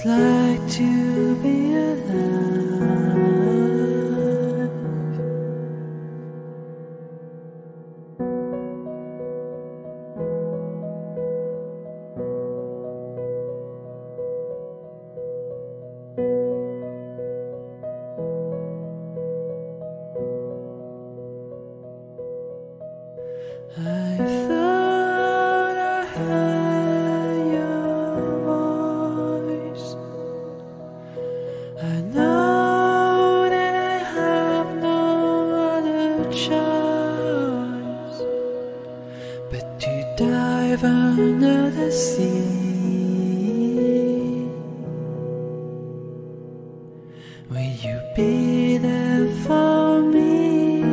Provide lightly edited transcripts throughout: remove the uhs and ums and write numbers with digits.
like to be alive. I thought I heard your voice. I know that I have no other choice but to dive under the sea. Will you be there for me?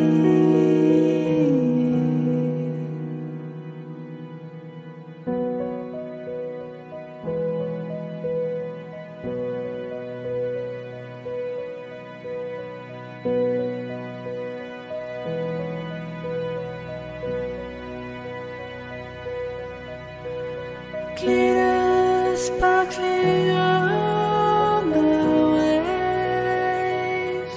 Glitter sparkling on the waves,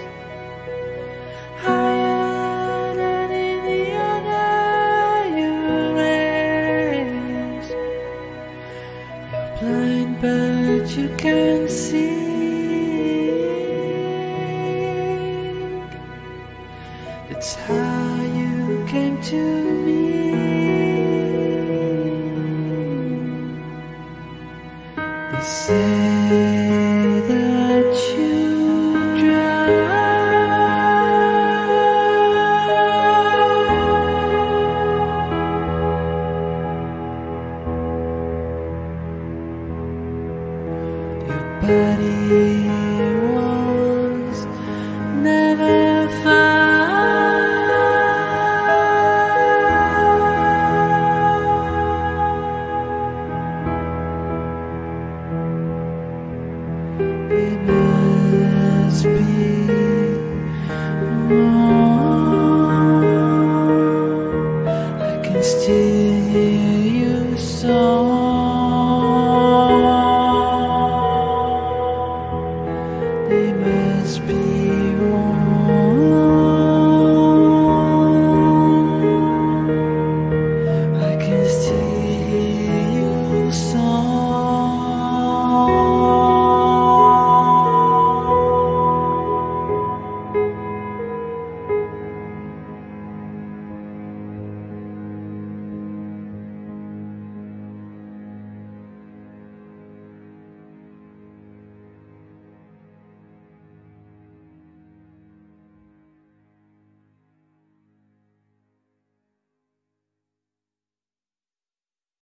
higher than any other you raise. You're blind but you can see. That's how you came to me. They say that you drown. Your body was never found. It must be wrong. I can still hear you song.